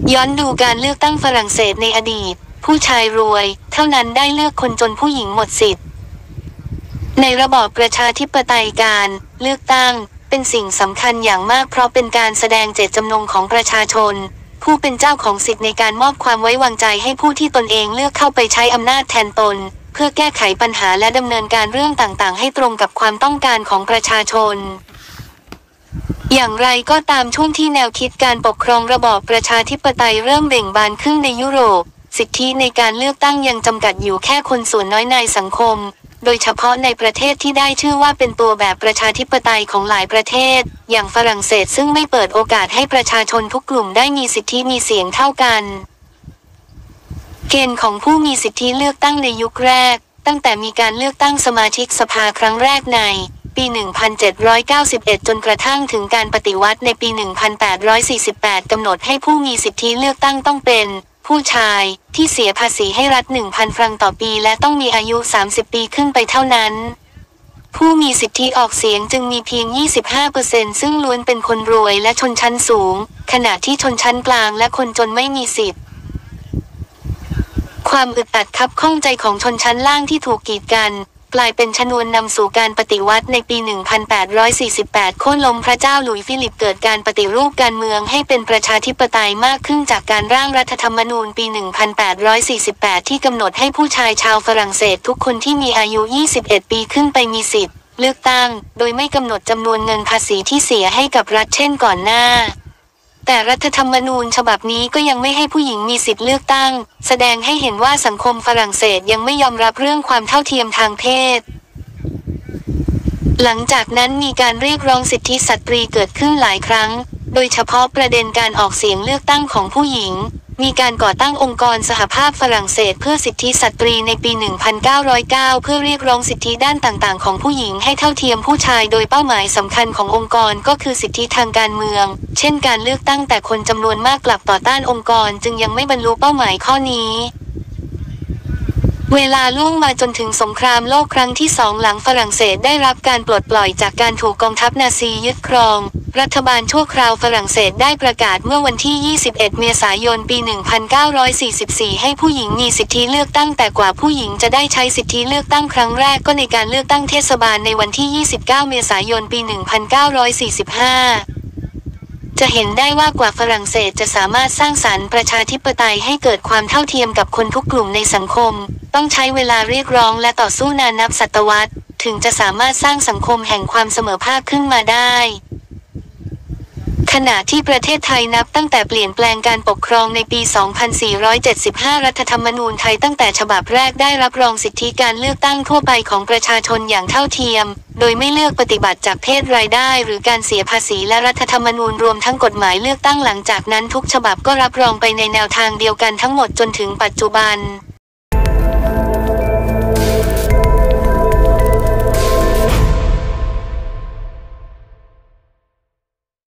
ย้อนดูการเลือกตั้งฝรั่งเศสในอดีตผู้ชายรวยเท่านั้นได้เลือกคนจนผู้หญิงหมดสิทธิ์ในระบอบประชาธิปไตยการเลือกตั้งเป็นสิ่งสำคัญอย่างมากเพราะเป็นการแสดงเจตจำนงของประชาชนผู้เป็นเจ้าของสิทธิ์ในการมอบความไว้วางใจให้ผู้ที่ตนเองเลือกเข้าไปใช้อำนาจแทนตนเพื่อแก้ไขปัญหาและดำเนินการเรื่องต่างๆให้ตรงกับความต้องการของประชาชนอย่างไรก็ตามช่วงที่แนวคิดการปกครองระบอบประชาธิปไตยเริ่มเบ่งบานขึ้นในยุโรปสิทธิในการเลือกตั้งยังจำกัดอยู่แค่คนส่วนน้อยในสังคมโดยเฉพาะในประเทศที่ได้ชื่อว่าเป็นตัวแบบประชาธิปไตยของหลายประเทศอย่างฝรั่งเศสซึ่งไม่เปิดโอกาสให้ประชาชนทุกกลุ่มได้มีสิทธิมีเสียงเท่ากันเกณฑ์ของผู้มีสิทธิเลือกตั้งในยุคแรกตั้งแต่มีการเลือกตั้งสมาชิกสภาครั้งแรกในปี 1791 จนกระทั่งถึงการปฏิวัติในปี 1848 กำหนดให้ผู้มีสิทธิเลือกตั้งต้องเป็นผู้ชายที่เสียภาษีให้รัฐ 1,000 ฟรังต่อปีและต้องมีอายุ 30 ปีขึ้นไปเท่านั้นผู้มีสิทธิออกเสียงจึงมีเพียง 25% ซึ่งล้วนเป็นคนรวยและชนชั้นสูงขณะที่ชนชั้นกลางและคนจนไม่มีสิทธิ์ความอึดอัดคับข้องใจของชนชั้นล่างที่ถูกกีดกันกลายเป็นชนวนนำสู่การปฏิวัติในปี 1848 โค่นล้มพระเจ้าหลุยส์ฟิลิปเกิดการปฏิรูปการเมืองให้เป็นประชาธิปไตยมากขึ้นจากการร่างรัฐธรรมนูญปี 1848 ที่กำหนดให้ผู้ชายชาวฝรั่งเศสทุกคนที่มีอายุ 21 ปีขึ้นไปมีสิทธิ์เลือกตั้งโดยไม่กำหนดจำนวนเงินภาษีที่เสียให้กับรัฐเช่นก่อนหน้าแต่รัฐธรรมนูญฉบับนี้ก็ยังไม่ให้ผู้หญิงมีสิทธิ์เลือกตั้งแสดงให้เห็นว่าสังคมฝรั่งเศสยังไม่ยอมรับเรื่องความเท่าเทียมทางเพศหลังจากนั้นมีการเรียกร้องสิทธิสตรีเกิดขึ้นหลายครั้งโดยเฉพาะประเด็นการออกเสียงเลือกตั้งของผู้หญิงมีการก่อตั้งองค์กรสหภาพฝรั่งเศสเพื่อสิทธิสตรีในปี 1909 เพื่อเรียกร้องสิทธิด้านต่างๆของผู้หญิงให้เท่าเทียมผู้ชายโดยเป้าหมายสำคัญขององค์กรก็คือสิทธิทางการเมืองเช่นการเลือกตั้งแต่คนจำนวนมากกลับต่อต้านองค์กรจึงยังไม่บรรลุเป้าหมายข้อนี้เวลาล่วงมาจนถึงสงครามโลกครั้งที่2หลังฝรั่งเศสได้รับการปลดปล่อยจากการถูกกองทัพนาซียึดครองรัฐบาลชั่วคราวฝรั่งเศสได้ประกาศเมื่อวันที่ 21 เมษายน ปี 1944 ให้ผู้หญิงมีสิทธิเลือกตั้งแต่กว่าผู้หญิงจะได้ใช้สิทธิเลือกตั้งครั้งแรกก็ในการเลือกตั้งเทศบาลในวันที่ 29 เมษายน ปี 1945 จะเห็นได้ว่ากว่าฝรั่งเศสจะสามารถสร้างสรรค์ประชาธิปไตยให้เกิดความเท่าเทียมกับคนทุกกลุ่มในสังคมต้องใช้เวลาเรียกร้องและต่อสู้นานนับศตวรรษถึงจะสามารถสร้างสังคมแห่งความเสมอภาคขึ้นมาได้ขณะที่ประเทศไทยนับตั้งแต่เปลี่ยนแปลงการปกครองในปี 2475 รัฐธรรมนูญไทยตั้งแต่ฉบับแรกได้รับรองสิทธิการเลือกตั้งทั่วไปของประชาชนอย่างเท่าเทียมโดยไม่เลือกปฏิบัติจากเพศรายได้หรือการเสียภาษีและรัฐธรรมนูญรวมทั้งกฎหมายเลือกตั้งหลังจากนั้นทุกฉบับก็รับรองไปในแนวทางเดียวกันทั้งหมดจนถึงปัจจุบัน